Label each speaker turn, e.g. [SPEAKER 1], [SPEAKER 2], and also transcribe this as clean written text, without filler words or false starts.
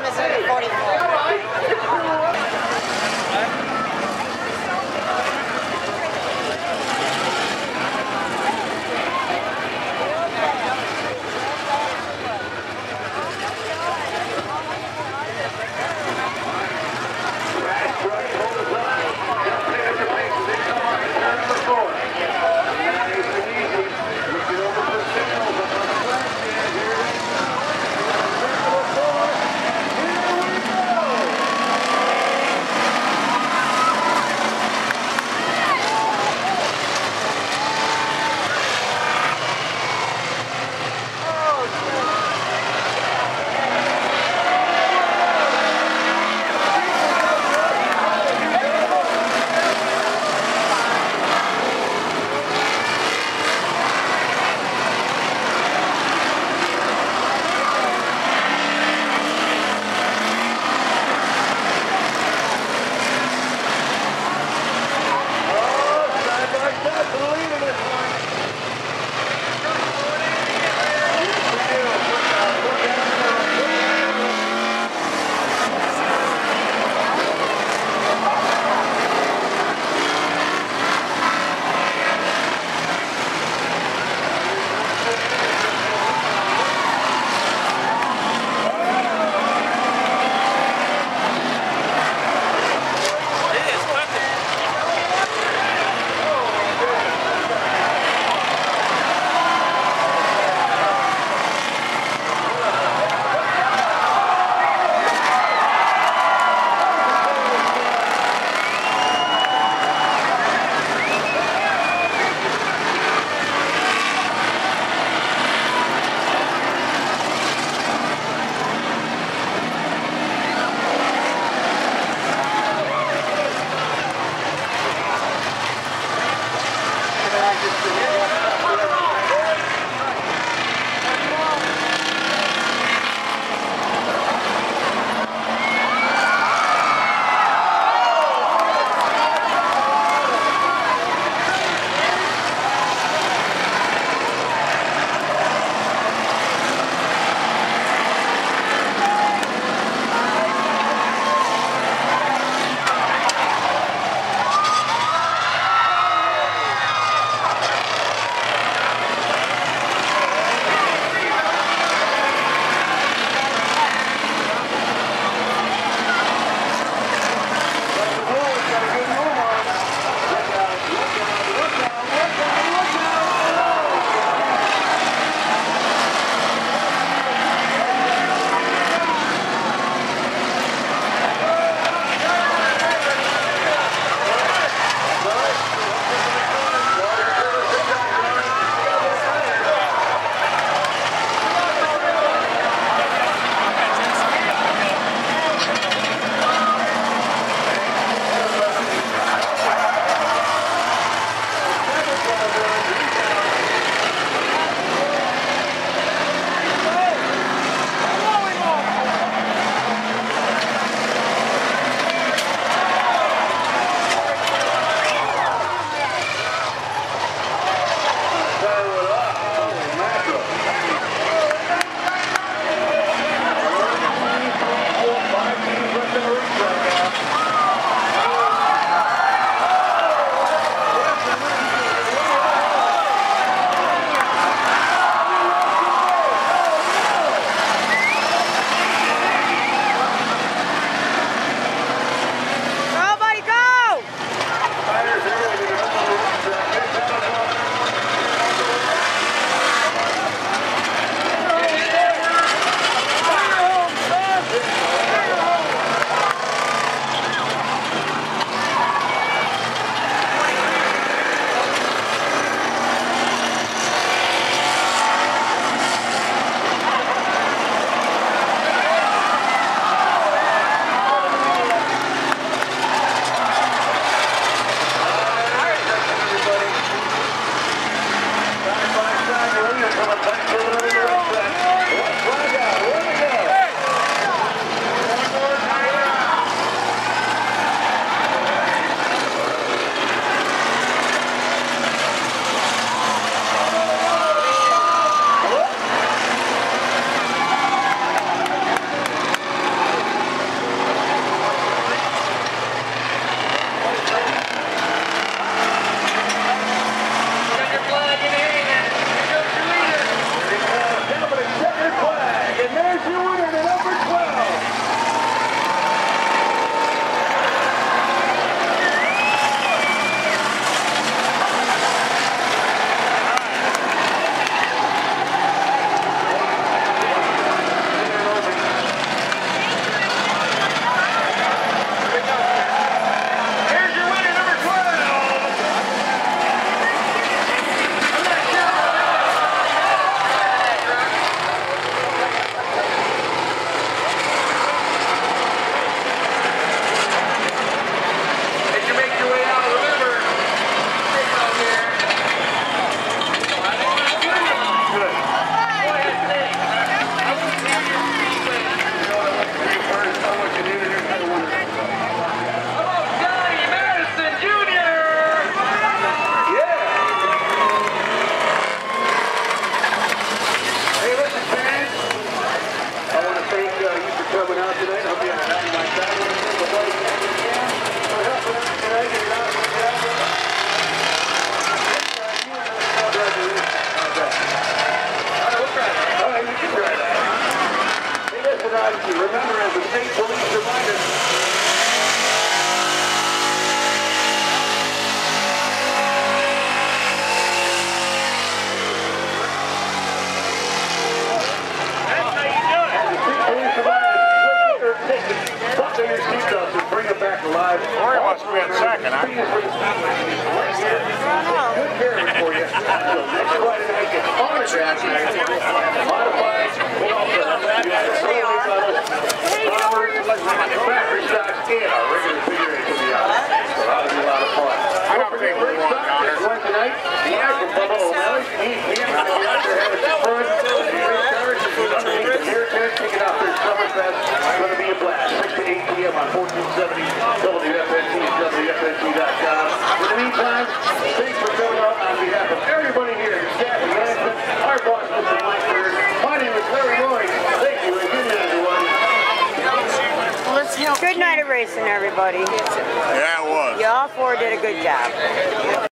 [SPEAKER 1] is under 44.
[SPEAKER 2] Here we go! State Police reminder. Buckle your seatbelts and bring them back alive.
[SPEAKER 3] Cory must be in second, huh?
[SPEAKER 2] Good carriage for you. So next Friday night, get autographed. Modified. Factory stocks and our regular figure eight will be out. So that'll be a lot of fun.
[SPEAKER 3] I don't think we're going down there.
[SPEAKER 2] Tonight, the from Bubba O'Malley. He's going to be out there having some fun. Take it out there, Summerfest. It's going to be a blast. 6 to 8 p.m. on 1470 WFNT and WFNT.com. In the meantime, thanks for coming out on behalf of everybody here at Staff and Management. Our boss, Mr. Mike Birch. My name is Larry Lloyd. Thank you and good night, everyone.
[SPEAKER 1] Good night of racing, everybody.
[SPEAKER 3] Yeah, it was.
[SPEAKER 1] You all four did a good job.